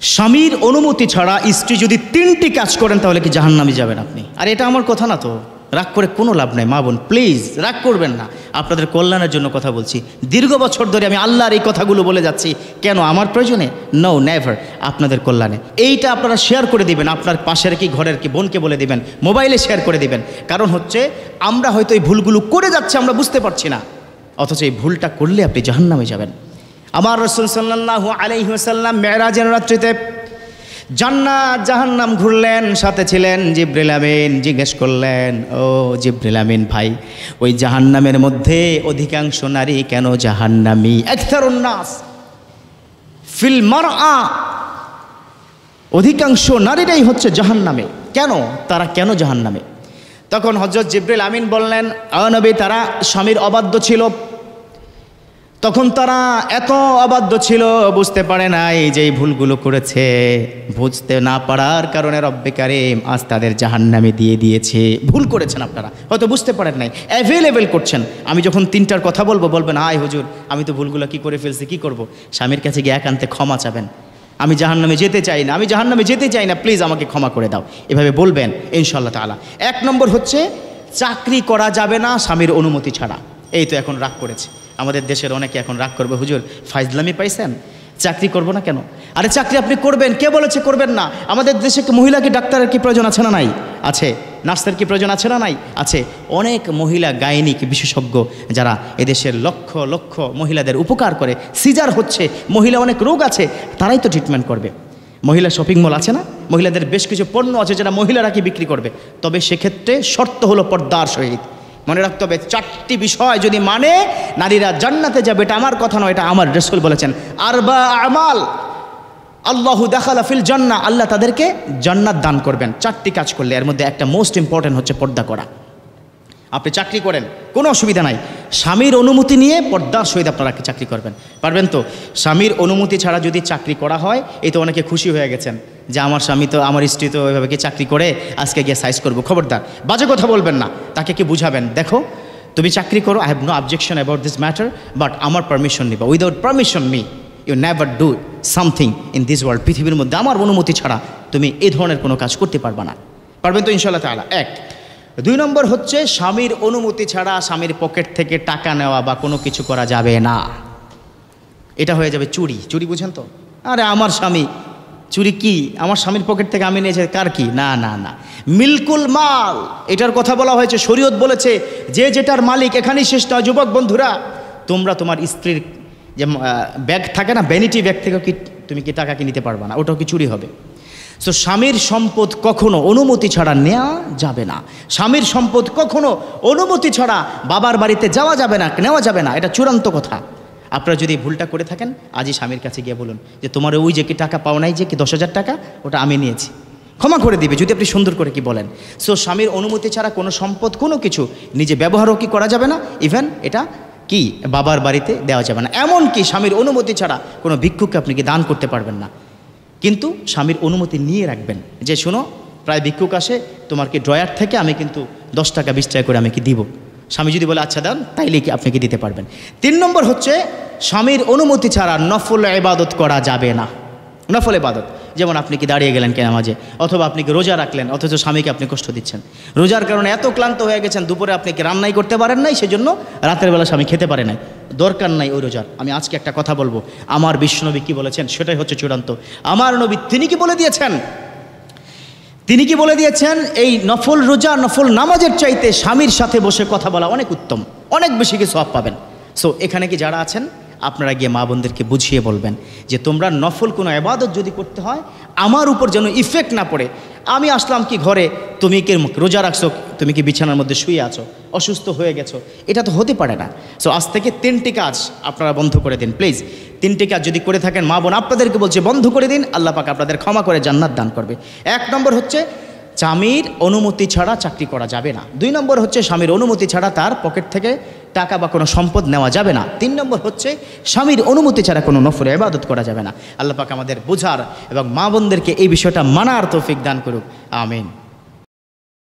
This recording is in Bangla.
স্বামীর অনুমতি ছাড়া স্ত্রী যদি 3টি কাজ করেন তাহলে কি জাহান্নামে যাবেন আপনি? আর এটা আমার কথা না তো, রাগ করে কোনো লাভ নেই। মা বোন প্লিজ রাগ করবেন না, আপনাদের কল্যাণের জন্য কথা বলছি। দীর্ঘ বছর ধরে আমি আল্লাহর এই কথাগুলো বলে যাচ্ছি। কেন? আমার প্রয়োজনে? No, never. আপনাদের কল্যাণে এইটা আপনারা শেয়ার করে দিবেন, আপনার পাশের কি ঘরের কি বোনকে বলে দিবেন, মোবাইলে শেয়ার করে দিবেন। কারণ হচ্ছে আমরা হয়তো এই ভুলগুলো করে যাচ্ছি, আমরা বুঝতে পারছি না, অথচ এই ভুলটা করলে আপনি জাহান্নামে যাবেন। আমার রাসূল সাল্লাল্লাহু আলাইহি ওয়াসাল্লাম মেরাজের রাত্রিতে জান্নাত জাহান্নাম ঘুরলেন, সাথে ছিলেন জিবরিল আমিন। জিজ্ঞেস করলেন, ও জিবরিল আমিন ভাই, ওই জাহান্নামের মধ্যে অধিকাংশ নারী কেন জাহান্নামী? আকসারুন নাস ফিল মারআ, অধিকাংশ নারীরাই হচ্ছে জাহান্নামে। কেন? তারা কেন জাহান্নামে? তখন হযরত জিবরিল আমিন বললেন, ও নবী, তারা স্বামীর অবাধ্য ছিল। তখন তারা এত অবাধ্য ছিল, বুঝতে পারে নাই যে এই ভুলগুলো করেছে। বুঝতে না পারার কারণে রব্বে কারীম আজ তাদের জাহান্নামে দিয়ে দিয়েছে। ভুল করেছেন আপনারা, হয়তো বুঝতে পারেন নাই, অ্যাভেলেবেল করছেন। আমি যখন 3টার কথা বলবো বলবেন, হায় হুজুর আমি তো ভুলগুলো কি করে ফেলছি, কি করব? স্বামীর কাছে গিয়ে একান্তে ক্ষমা চাবেন, আমি জাহান্নামে যেতে চাই না, আমি জাহান্নামে যেতে চাই না, প্লিজ আমাকে ক্ষমা করে দাও, এভাবে বলবেন ইনশাআল্লাহ তাআলা। 1 নম্বর হচ্ছে চাকরি করা যাবে না স্বামীর অনুমতি ছাড়া। এই তো এখন রাগ করেছে আমাদের দেশের অনেকে, এখন রাগ করবে, হুজুর ফাইজলামি পাইছেন, চাকরি করব না কেন? আরে চাকরি আপনি করবেন, কে বলেছে করবেন না? আমাদের দেশে মহিলা কি ডাক্তারের কি প্রয়োজন আছে না নাই? আছে। নার্সের কি প্রয়োজন আছে না নাই? আছে। অনেক মহিলা গাইনিক বিশেষজ্ঞ যারা এদেশের লক্ষ লক্ষ মহিলাদের উপকার করে। সিজার হচ্ছে, মহিলা অনেক রোগ আছে, তারাই তো ট্রিটমেন্ট করবে। মহিলা শপিং মল আছে না, মহিলাদের বেশ কিছু পণ্য আছে যেটা মহিলারা কি বিক্রি করবে। তবে সেক্ষেত্রে শর্ত হলো পর্দার সহিত। মনে রাখতে হবে 4টি বিষয় যদি মানে নারীরা জান্নাতে যাবে। এটা আমার কথা নয়, এটা আমার রাসূল বলেছেন। আরবা আমাল আল্লাহু দাখালা ফিল জান্নাহ, আল্লাহ তাদেরকে জান্নাত দান করবেন 4টি কাজ করলে। এর মধ্যে একটা মোস্ট ইম্পর্টেন্ট হচ্ছে পর্দা করা। আপনি চাকরি করেন, কোনো অসুবিধা নাই, স্বামীর অনুমতি নিয়ে পর্দার সহিত আপনারা চাকরি করবেন। পারবেন তো? স্বামীর অনুমতি ছাড়া যদি চাকরি করা হয়, এই তো অনেকে খুশি হয়ে গেছেন যে আমার স্বামী তো, আমার স্ত্রী তো ওইভাবে কি চাকরি করে, আজকে গিয়ে সাইজ করবো। খবরদার, বাজে কথা বলবেন না। তাকে কি বুঝাবেন, দেখো তুমি চাকরি করো, I have no objection about this matter, but আমার পারমিশন নিবা। Without permission me you never do something in this world. পৃথিবীর মধ্যে আমার অনুমতি ছাড়া তুমি এই ধরনের কোনো কাজ করতে পারবে না। পারবেন তো ইনশাআল্লাহ তাআলা? 1। 2 নম্বর হচ্ছে স্বামীর অনুমতি ছাড়া স্বামীর পকেট থেকে টাকা নেওয়া বা কোনো কিছু করা যাবে না। এটা হয়ে যাবে চুরি। চুরি বুঝেন তো? আরে আমার স্বামী চুরি কি, আমার স্বামীর পকেট থেকে আমি নিয়েছি, কার কি? না না না, মিলকুল মাল, এটার কথা বলা হয়েছে। শরীয়ত বলেছে যে যেটার মালিক। এখানেই শেষ নয় যুবক বন্ধুরা, তোমরা তোমার স্ত্রীর যে ব্যাগ থাকে না, ভ্যানিটি ব্যাগ থেকেও কি তুমি কি টাকা কি নিতে পারবে না, ওটাও কি চুরি হবে? সো স্বামীর সম্পদ কখনো অনুমতি ছাড়া নেওয়া যাবে না। স্বামীর সম্পদ কখনো অনুমতি ছাড়া বাবার বাড়িতে যাওয়া যাবে না, নেওয়া যাবে না, এটা চূড়ান্ত কথা। আপনারা যদি ভুলটা করে থাকেন, আজই স্বামীর কাছে গিয়ে বলুন যে তোমার ওই যে কি টাকা পাও নাই, যে কি 10,000 টাকা, ওটা আমি নিয়েছি, ক্ষমা করে দিবে, যদি আপনি সুন্দর করে কি বলেন। সো স্বামীর অনুমতি ছাড়া কোনো সম্পদ, কোনো কিছু নিজে ব্যবহারও কি করা যাবে না, ইভেন এটা কি বাবার বাড়িতে দেওয়া যাবে না। এমনকি স্বামীর অনুমতি ছাড়া কোনো ভিক্ষুককে আপনি কি দান করতে পারবেন না, কিন্তু স্বামীর অনুমতি নিয়ে রাখবেন যে শোনো প্রায় ভিক্ষুক আসে, তোমার কি ড্রয়ার থেকে আমি কিন্তু 10 টাকা 20 টাকা করে আমি কি দিব। স্বামী যদি বলে আচ্ছা দেন, তাইলে কি আপনি কি দিতে পারবেন। 3 নম্বর হচ্ছে স্বামীর অনুমতি ছাড়া নফল ইবাদত করা যাবে না। নফল ইবাদত, যেমন আপনি কি দাঁড়িয়ে গেলেন কেন মাঝে, অথবা আপনি কি রোজা রাখলেন, অথচ স্বামীকে আপনি কষ্ট দিচ্ছেন। রোজার কারণে এত ক্লান্ত হয়ে গেছেন, দুপুরে আপনি কি রান্নাই করতে পারেন নাই, সেজন্য রাতের বেলা স্বামী খেতে পারে নাই। দরকার নাই ওই রোজার। আমি আজকে একটা কথা বলবো, আমার বিশ্বনবী কি বলেছেন সেটাই হচ্ছে চূড়ান্ত। আমার নবী তিনি কি বলে দিয়েছেন, তিনি কি বলে দিয়েছেন, এই নফল রোজা, নফল নামাজের চাইতে স্বামীর সাথে বসে কথা বলা অনেক উত্তম, অনেক বেশি কি সওয়াব পাবেন। সো এখানে কি যারা আছেন আপনারা গিয়ে মা বোনদেরকে বুঝিয়ে বলবেন যে তোমরা নফল কোনো ইবাদত যদি করতে হয়, আমার উপর যেন ইফেক্ট না পড়ে। আমি আসলাম কি ঘরে, তুমি কি রোজা রাখছো, তুমি কি বিছানার মধ্যে শুয়ে আছো, অসুস্থ হয়ে গেছো, এটা তো হতে পারে না। সো আজ থেকে 3টি কাজ আপনারা বন্ধ করে দিন প্লিজ। 3টি কাজ যদি করে থাকেন, মা বোন আপনাদেরকে বলছে বন্ধ করে দিন, আল্লাহ পাক আপনাদের ক্ষমা করে জান্নাত দান করবে। 1 নম্বর হচ্ছে স্বামীর অনুমতি ছাড়া চাকরি করা যাবে না। 2 নম্বর হচ্ছে স্বামীর অনুমতি ছাড়া তার পকেট থেকে টাকা বা কোনো সম্পদ নেওয়া যাবে না। 3 নম্বর হচ্ছে স্বামীর অনুমতি ছাড়া কোনো নফল ইবাদত করা যাবে না। আল্লাহ পাক আমাদের বোঝার এবং মা বোনদেরকে এই বিষয়টা মানার তৌফিক দান করুক, আমিন।